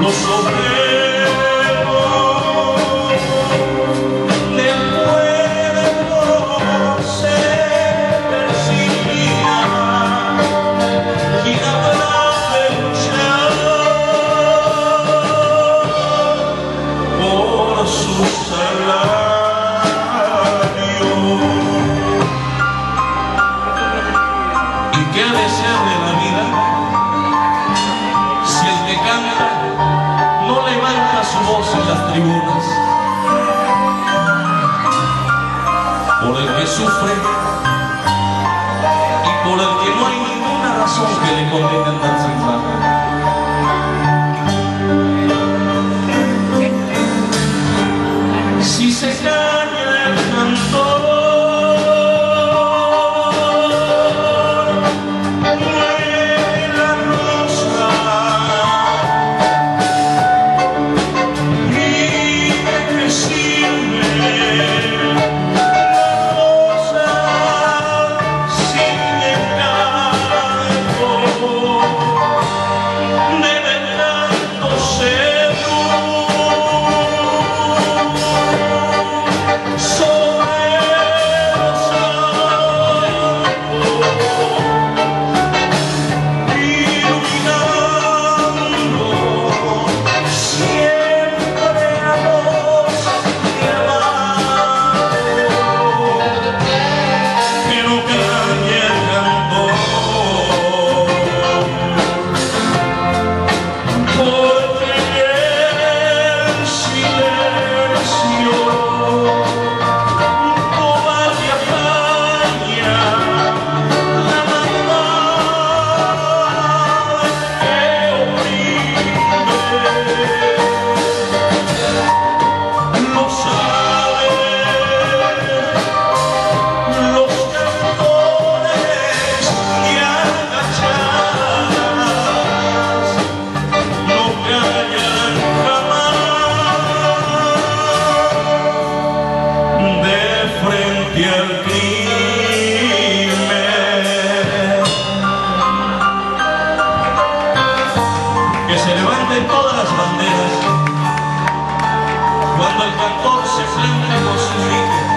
los obreros del pueblo se persignan y habrá de luchar por su salario. ¿Y qué ha de ser de la vida si el que canta no levanta su voz en las tribunas? Por el que sufre y por el que no hay ninguna razón que le condene andar sin faja. Si se calla el cantor, que se levanten todas las banderas cuando el cantor se plante con su grito.